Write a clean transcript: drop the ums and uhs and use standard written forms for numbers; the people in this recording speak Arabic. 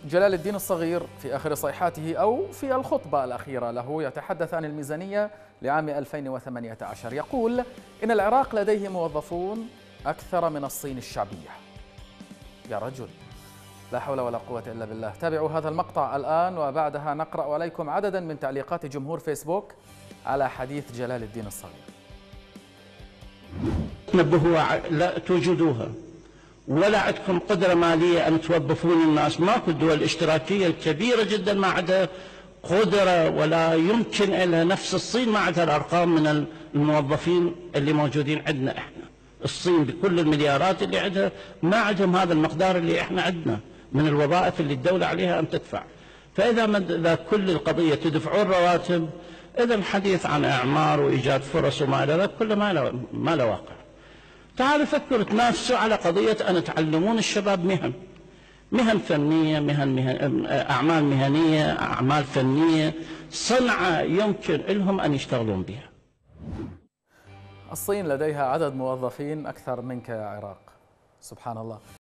جلال الدين الصغير في آخر صيحاته أو في الخطبة الأخيرة له يتحدث عن الميزانية لعام 2018. يقول إن العراق لديه موظفون أكثر من الصين الشعبية. يا رجل، لا حول ولا قوة إلا بالله. تابعوا هذا المقطع الآن وبعدها نقرأ عليكم عددا من تعليقات جمهور فيسبوك على حديث جلال الدين الصغير. تنبهوا لا توجدوها ولا عندكم قدرة مالية أن توظفون الناس. ماكو الدول الاشتراكية الكبيرة جدا ما عندها قدرة ولا يمكن لها، نفس الصين ما عندها الأرقام من الموظفين اللي موجودين عندنا احنا. الصين بكل المليارات اللي عندها ما عندهم هذا المقدار اللي احنا عندنا من الوظائف اللي الدولة عليها أن تدفع. فإذا كل القضية تدفعون رواتب، إذا الحديث عن إعمار وإيجاد فرص وما إلى ذلك كله ما له واقع. تعالوا فكروا تنافسوا على قضية أن تعلمون الشباب مهن فنية، أعمال مهنية، أعمال فنية، صنعة يمكن لهم أن يشتغلون بها. الصين لديها عدد موظفين أكثر منك يا عراق، سبحان الله.